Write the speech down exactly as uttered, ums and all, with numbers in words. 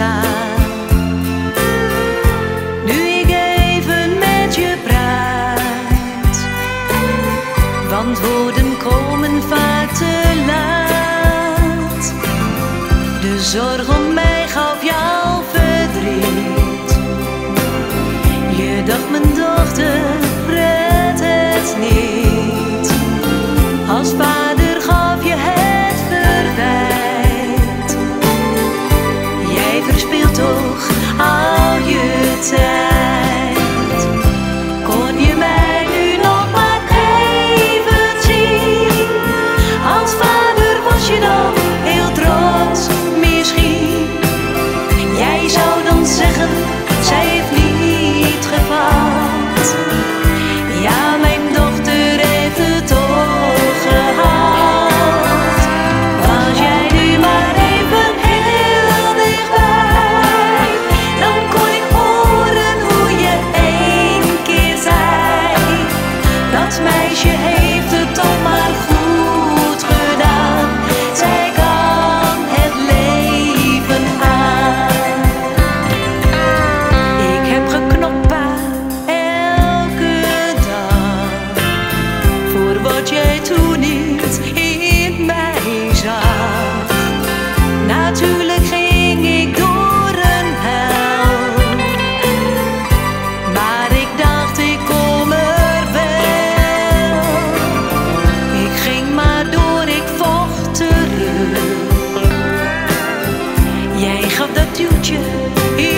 staan. Nu ik even met je praat, want woorden komen vaak te laat. De zorg om mij gaf jou verdriet. Je dacht mijn dochter redt het niet. Als vader gaf je het verwijt. Jij verspilt toch al je tijd. Kon je mij nu nog maar even zien? Als vader was je dan heel trots misschien. Jij zou dan zeggen, zij heeft niet gefaald. Ja, mijn dochter heeft het toch gehaald. Was jij nu maar even heel dichtbij, dan kon ik horen hoe je één keer zei. Dat meisje heeft het toch maar goed gedaan. Zij kan het leven aan. Ik heb geknopt pa, elke dag, voor wat jij toen niet in mij zag. Natuurlijk ging ik door een hel, maar ik dacht ik kom er wel. Ik ging maar door, ik vocht terug. Jij gaf dat duwtje